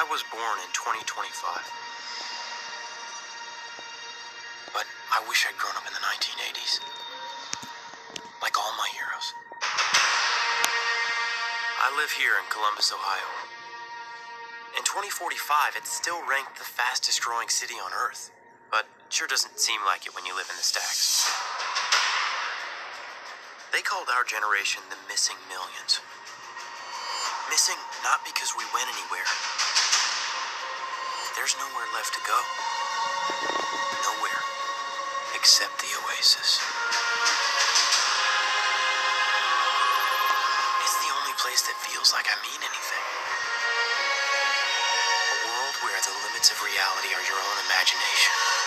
was born in 2025. But I wish I'd grown up in the 1980s. Like all my heroes. I live here in Columbus, Ohio. In 2045, it's still ranked the fastest growing city on Earth. But sure doesn't seem like it when you live in the stacks. They called our generation the missing millions. Missing not because we went anywhere. There's nowhere left to go. Nowhere except the Oasis. It's the only place that feels like I mean anything. A world where the limits of reality are your own imagination.